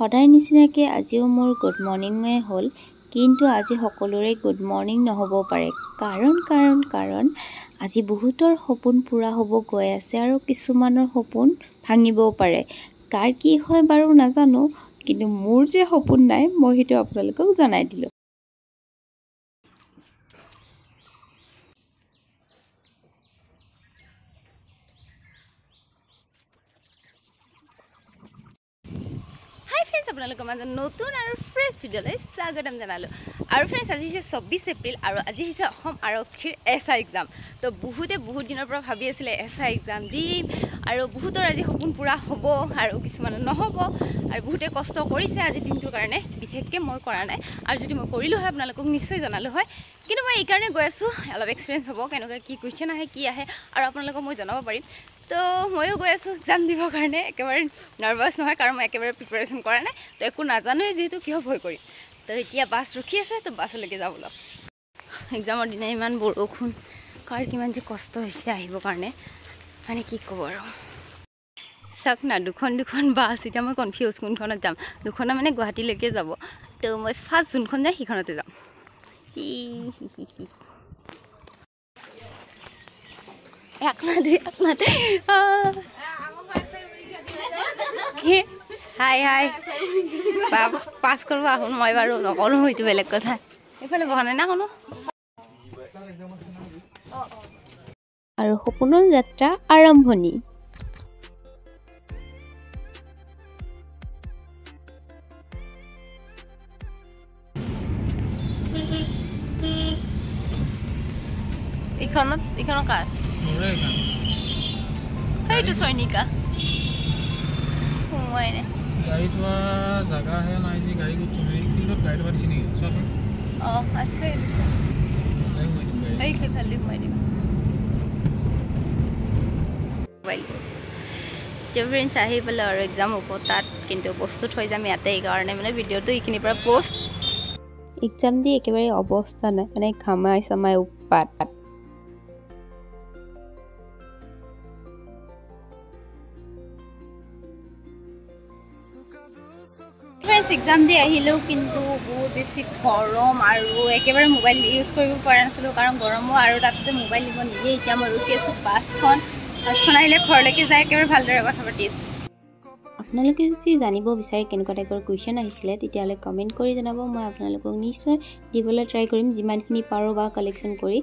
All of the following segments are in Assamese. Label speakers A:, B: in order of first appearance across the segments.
A: সদায় নিচিনাকৈ আজিও মোৰ গুড মৰ্ণিঙে হ'ল, কিন্তু আজি সকলোৰে গুড মৰ্ণিং নহ'ব পাৰে। কাৰণ আজি বহুতৰ সপোন পূৰা হ'ব গৈ আছে আৰু কিছুমানৰ সপোন ভাঙিবও পাৰে। কাৰ কি হয় বাৰু নাজানো, কিন্তু মোৰ যে সপোন নাই মই সেইটো আপোনালোকক জনাই দিলোঁ। আপোনালোকৰ মাজত নতুন আৰু ফ্ৰেছ ভিডিঅ'লৈ স্বাগতম জনালোঁ। আৰু ফ্ৰেণ্ডছ, আজি হৈছে 24 এপ্ৰিল আৰু আজি হৈছে অসম আৰক্ষীৰ এছআই এক্সাম। তো বহুত দিনৰ পৰা ভাবি আছিলে এছআই এক্সাম দিম আৰু বহুতৰ আজি সপোন পূৰা হ'ব আৰু কিছুমানৰ নহ'ব আৰু বহুতে কষ্ট কৰিছে আজি দিনটোৰ কাৰণে। বিশেষকৈ মই কৰা নাই, আৰু যদি মই কৰিলোঁ হয় আপোনালোকক নিশ্চয় জনালোঁ হয়। কিন্তু মই এইকাৰণে গৈ আছোঁ, অলপ এক্সপিৰিয়েঞ্চ হ'ব কেনেকুৱা কি কুৱেশ্যন আহে কি আহে আৰু আপোনালোকক মই জনাব পাৰিম। তো ময়ো গৈ আছোঁ এক্সাম দিবৰ কাৰণে। একেবাৰে নাৰ্ভাছ নহয়, কাৰণ মই একেবাৰে প্ৰিপাৰেশ্যন কৰা নাই, তো একো নাজানোৱেই যিহেতু কিয় ভয় কৰিম। তো এতিয়া বাছ ৰখি আছে, তো বাছলৈকে যাব অলপ। এক্সামৰ দিনা ইমান বৰষুণ, কাৰ কিমান যে কষ্ট হৈছে আহিবৰ কাৰণে, মানে কি ক'ব আৰু। চাওক না, দুখন বাছ। এতিয়া মই কনফিউজ কোনখনত যাম। দুখনে মানে গুৱাহাটীলৈকে যাব, তো মই ফাৰ্ষ্ট যোনখন যায় সেইখনতে যাম। হাই পাছ কৰিব আহোঁ মই বাৰু, নকৰোঁ সেইটো বেলেগ কথা। এইফালে বহা নাই না কোনো। আৰু সপোনৰ যাত্ৰা আৰম্ভণি। এইখনত কাৰ? সেইটো চয়নিকা সোমোৱাই নাই।
B: গাড়ী থোৱা জাগাহে নাই যে, গাড়ী ক'ত থ'ম? ফিল্ডত গাড়ী থোৱা দিছে নেকি? চোৱাচোন।
A: অঁ আছে, সেইফালে সোমাই দিম। ফ্ৰেণ্ডছ আহি পেলাই আৰু এক্সাম হ'ব তাত, কিন্তু প্ৰস্তুত হৈ যাম ইয়াতে। এইকাৰণে মানে ভিডিঅ'টো এইখিনিৰ পৰা পষ্ট। এক্সাম দি একেবাৰে অৱস্থা নাই, মানে ঘামাই চামাই উৎপাত। ফ্ৰেণ্ডছ, এক্সাম দি আহিলোঁ, কিন্তু বহুত বেছি গৰম আৰু একেবাৰে মোবাইল ইউজ কৰিব পৰা নাছিলোঁ, কাৰণ গৰমো আৰু তাতে মোবাইল দিব নিদিয়ে। এতিয়া মই ৰখি আছোঁ বাছখন আহিলে ঘৰলৈকে যায় একেবাৰে ভালদৰে কথা পাতি আছোঁ। আপোনালোকে যদি জানিব বিচাৰে কেনেকুৱা টাইপৰ কুৱেশ্যন আহিছিলে, তেতিয়াহ'লে কমেণ্ট কৰি জনাব। মই আপোনালোকক নিশ্চয় দিবলৈ ট্ৰাই কৰিম, যিমানখিনি পাৰোঁ বা কালেকশ্যন কৰি।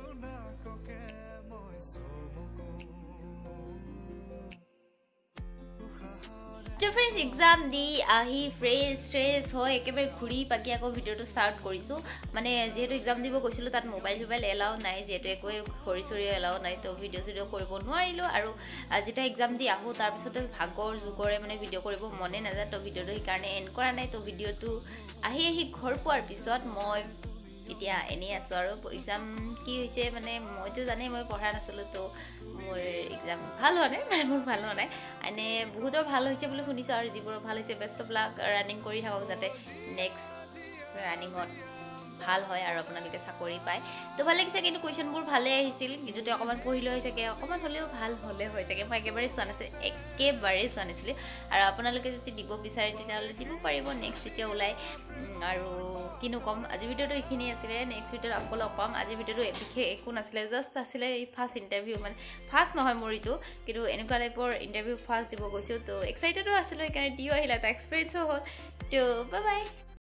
A: ফ্ৰেণ্ডছ, এক্সাম দি আহি ফ্ৰেছ হৈ একেবাৰে ঘূৰি পাকি আকৌ ভিডিঅ'টো ষ্টাৰ্ট কৰিছোঁ। মানে যিহেতু এক্সাম দিব গৈছিলোঁ, তাত মোবাইল এলাও নাই, যিহেতু একোৱে ঘড়ী চৰি এলাও নাই, তো ভিডিঅ' চিডিঅ' কৰিব নোৱাৰিলোঁ। আৰু যেতিয়া এক্সাম দি আহোঁ তাৰপিছতে ভাগৰ যুগৰে মানে ভিডিঅ' কৰিব মনে নাযায়, তো ভিডিঅ'টো সেইকাৰণে এণ্ড কৰা নাই। তো ভিডিঅ'টো আহি ঘৰ পোৱাৰ পিছত মই এতিয়া এনেই আছোঁ। আৰু এক্সাম কি হৈছে মানে মইতো জানেই মই পঢ়া নাছিলোঁ, তো মোৰ এক্সাম ভাল হোৱা নাই, মোৰ ভাল হোৱা নাই। এনেই বহুতৰ ভাল হৈছে বুলি শুনিছোঁ, আৰু যিবোৰৰ ভাল হৈছে বেষ্ট অফ লাক। ৰানিং কৰি থাকক যাতে নেক্সট ৰানিঙত ভাল হয় আৰু আপোনালোকে চাকৰি পায়। তো ভাল লাগিছে, কিন্তু কুৱেশ্যনবোৰ ভালেই আহিছিল। যদি অকণমান পঢ়িলে হৈ চাগে, অকণমান হ'লেও ভাল হ'লে হৈ চাগে। মই একেবাৰেই চোৱা নাছিলোঁ। আৰু আপোনালোকে যদি দিব বিচাৰে তেতিয়াহ'লে দিব পাৰিব, নেক্সট যেতিয়া ওলায়। আৰু কিনো ক'ম, আজি ভিডিঅ'টো এইখিনি আছিলে। নেক্সট ভিডিঅ'ত আকৌ লগ পাম। আজি ভিডিঅ'টো বিশেষ একো নাছিলে, জাষ্ট আছিলে এই ফাৰ্ষ্ট ইণ্টাৰভিউ। মানে ফাৰ্ষ্ট নহয় মোৰ এইটো, কিন্তু এনেকুৱা টাইপৰ ইণ্টাৰভিউ ফাৰ্ষ্ট দিব গৈছোঁ। তো এক্সাইটেডো আছিলোঁ, সেইকাৰণে দিও আহিলে, এটা এক্সপিৰিয়েঞ্চো হ'ল। তো বাই বাই।